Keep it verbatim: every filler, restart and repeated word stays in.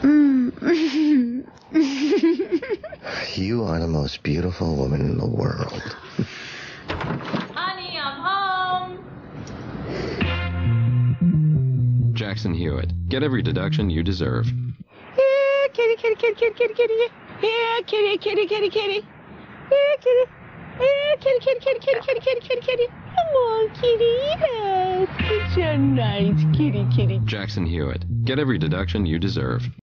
Mm. You are the most beautiful woman in the world. Honey, I'm home. Jackson Hewitt. Get every deduction you deserve. Yeah, kitty, kitty, kitty, kitty, kitty, kitty. Yeah, kitty, kitty, kitty, kitty. Yeah, kitty. Yeah, kitty, kitty, kitty, kitty, kitty, kitty, kitty, kitty. Come on, kitty. Yes, it's a nice kitty, kitty. Jackson Hewitt. Get every deduction you deserve.